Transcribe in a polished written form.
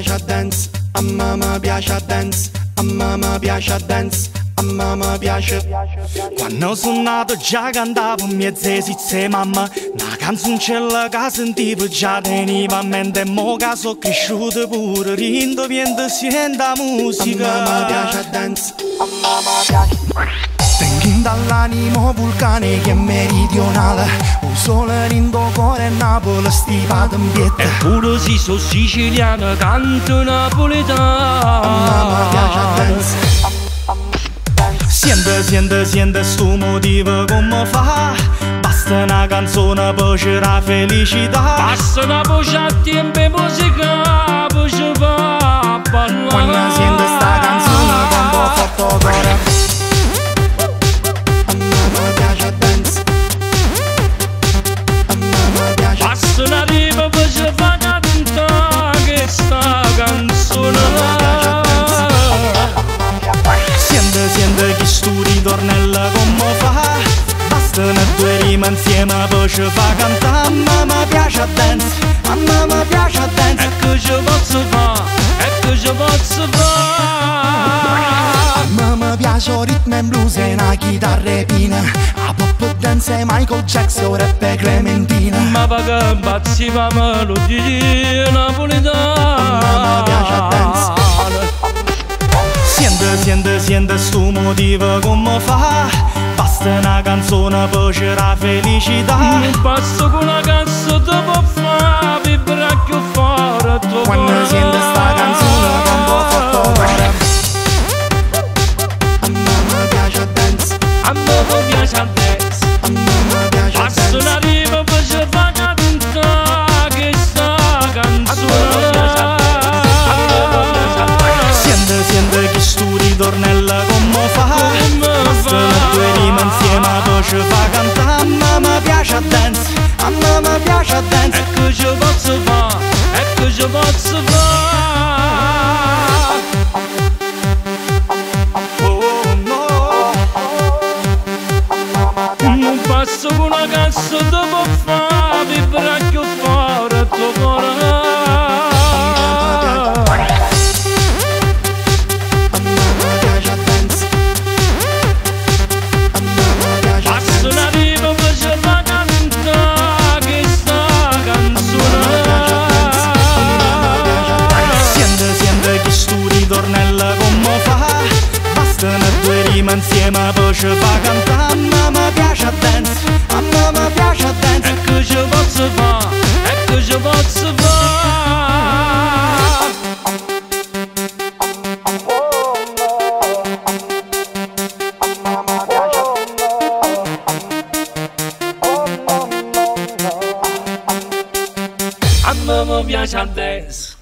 piace a dance, a mamma piace a dance, a mamma piace a dance, a mamma piace. Quando sono nato già cantavo mezze sizze mamma, una canzoncella che sentivo già teniva a mente, mo che sono cresciuto pure rindo viendo sento la musica. A mamma piace a dance, a mamma piace. Tengo dall'animo vulcane che è meridionale, un sole rindo cuore e Napoli stivato in pietta. Eppure se sono siciliano canto napoletano. a mamma piace a dance. Siente sto motivo come fa, basta una canzone per c'era felicità. Basta una voce a tempo e musica per ci fa ballare. Quando sento sta canzone canto forte cuore. Basta una rima per ci fa cantare questa canzone. Siente chi sto ritornello come fa, basta una due rime insieme per ci fa cantare. A mamma piace a dance, a mamma piace a dance. E che ci posso fare, e che ci posso fare. A mamma piace il ritmo e blues e una chitarra pina, a pop dance Michael Jackson, rap e Clementina. Ma va che impazziva melodia napoletana. Mamma piace a dance. Siente sto motivo come fa, basta una canzone per c'era felicità. Un passo con una cassa ti può fare vibrare più forte. Quando sento sta canzone canto forte cuore. A mamma piace a dance, A me piace a dance. a mamma piace a Basta dance. una rima per ci fa cantare questa canzone. Siente chi sto ritornello come fa, basta due rime insieme per ci fa cantare. A mamma piace a dance, a mamma piace a dance. E che ci posso fare, e che ci posso fare. Oh no. Un passo con una cassa ti può fare vibrare più forte il tuo cuore. A mamma piace a dance, a mamma piace a Basta una rima per ci fa cantare questa canzone. Siente chi sto ritornello come fa, basta due rime insieme per ci fa cantare. A mamma piace a dance, a mamma piace a dance. E che ci posso fare, e che ci posso fare. A me piace a dance.